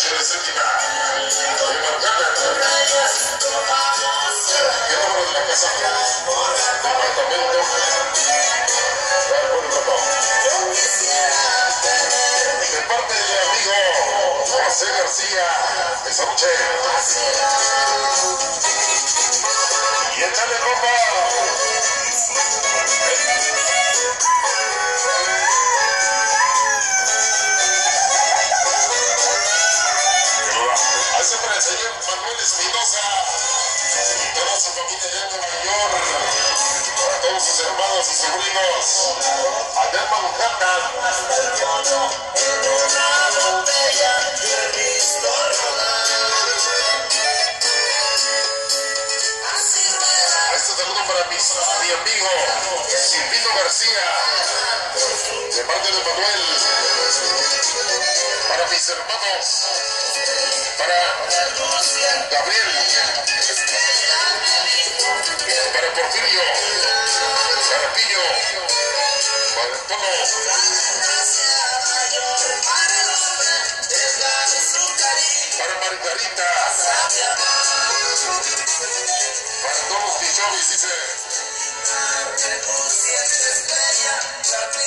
Noche de Séptima de Manhattan. ¿Qué número de la casa? Departamento. De parte de mi amigo José García. Esa noche. Y échale, compa. Hace para el señor Manuel Espinosa y toda su familia de Nueva York, para todos sus hermanos y sobrinos, allá en Manhattan. Este saludo para mi amigo Silvino García, de parte de Manuel, para mis hermanos, para Gabriel, para Porfirio, para Pillo, para Antonio, para Margarita, para todos mis chovis, dice.